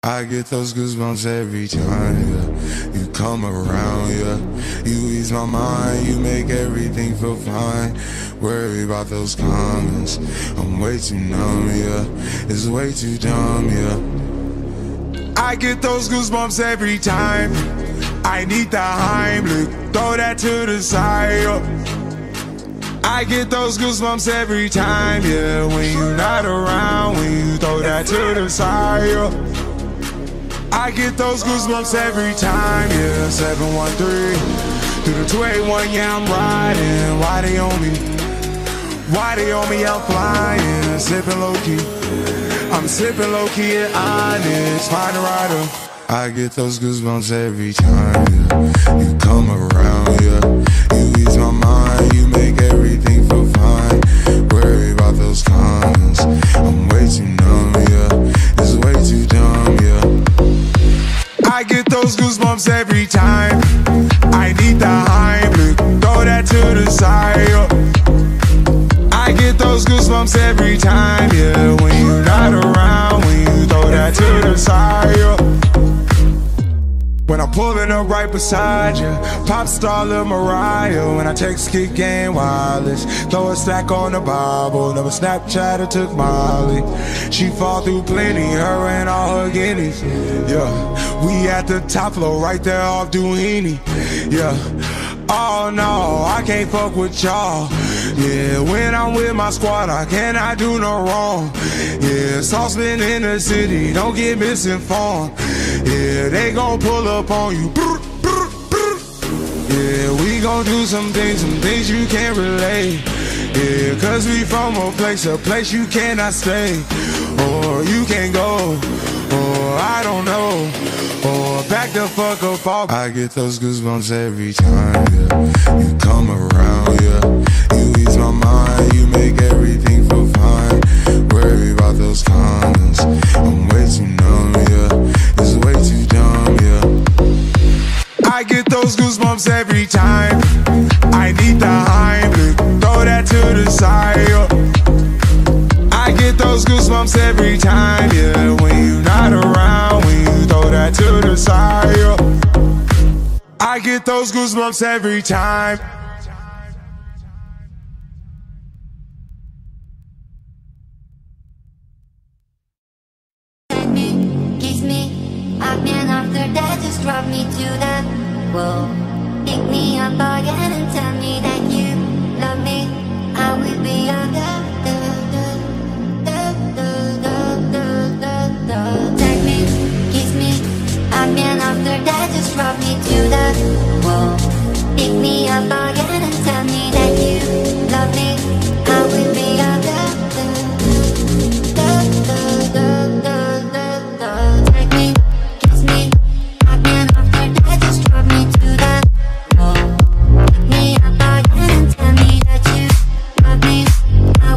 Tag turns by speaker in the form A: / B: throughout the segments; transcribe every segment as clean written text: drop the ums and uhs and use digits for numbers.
A: I get those goosebumps every time, yeah. You come around, yeah. You ease my mind, you make everything feel fine. Worry about those comments, I'm way too numb, yeah. It's way too dumb, yeah. I get those goosebumps every time. I need the Heimlich, throw that to the side, yeah. I get those goosebumps every time, yeah. When you're not around, when you throw that to the side, yeah. I get those goosebumps every time, yeah. 713 through the 281, yeah, I'm riding. Why they on me? Why they on me? I'm flying, sipping low key. I'm sipping low key at Onyx, find a rider. I get those goosebumps every time, yeah. You come around, yeah. You ease my mind, you make everything feel fine. Worry about those comments, I'm way too numb, yeah. It's way too dumb, yeah. I get those goosebumps every time. I need the Heimlich, throw that to the side, yeah. I get those goosebumps every time, yeah. When you're not around, when you throw that to the side, yeah. When I'm pulling up right beside you, pop star Lil Mariah. When I text Kick Game Wireless, throw a stack on the Bible. Never Snapchat or took Molly. She fall through plenty, her and all her guineas. Yeah, we at the top floor, right there off Duini. Yeah, oh no, I can't fuck with y'all. Yeah, when I'm with my squad, I cannot do no wrong. Yeah, saucepan in the city, don't get misinformed. Yeah, they gon' pull up on you. Yeah, we gon' do some things you can't relate. Yeah, cause we from a place you cannot stay. Or you can't go, or I don't know. Or back the fuck up off. I get those goosebumps every time, yeah. You come around, yeah. You ease my mind, you make everything feel fine. Worry about those comments, I'm way too numb, yeah. It's way too dumb, yeah. I get those goosebumps every time. I need the Heimlich, throw that to the side, yeah. I get those goosebumps every time, yeah. When you're not around, when you throw that to the side, yeah. I get those goosebumps every time.
B: Kiss me, and after that just drop me to the wall. Pick me up again and tell me that you love me. I will be your girl. Take me, kiss me, and after that just drop me to the wall. Pick me up again and tell me that you love me. I will be your girl. Take me, kiss me, and after that just drop me to the wall. Pick me up again and tell me that you love me. I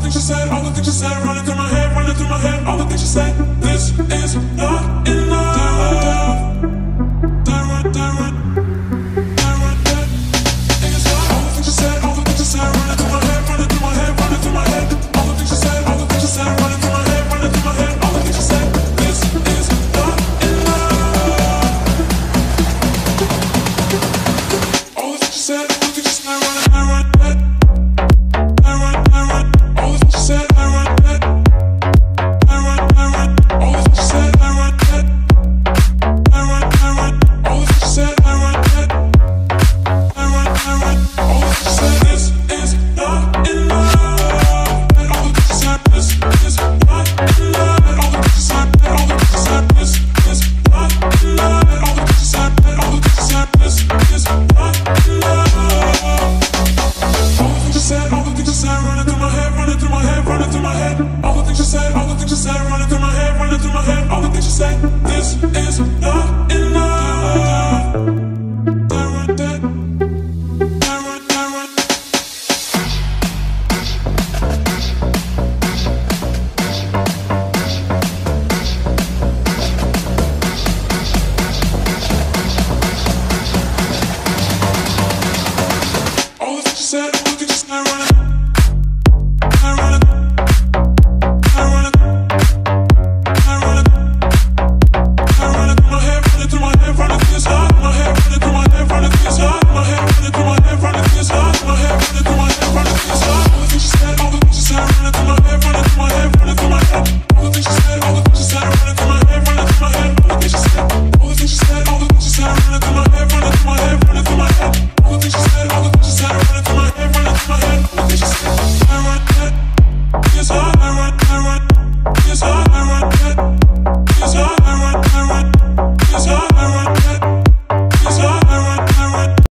C: think she said